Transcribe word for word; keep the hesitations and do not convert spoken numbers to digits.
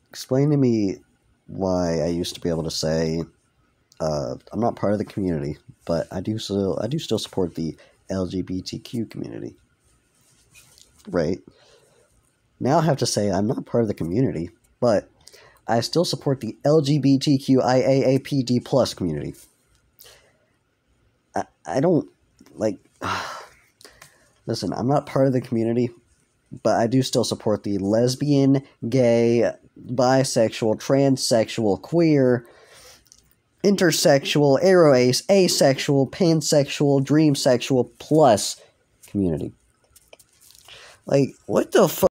explain to me why I used to be able to say, uh, I'm not part of the community, but I do still, I do still support the L G B T Q community. Right? Now I have to say I'm not part of the community, but I still support the L G B T Q I A A P D plus community. I, I don't, like, listen, I'm not part of the community, but I do still support the lesbian, gay, bisexual, transsexual, queer, intersexual, aroace, asexual, pansexual, dreamsexual plus community. Like, what the fuck?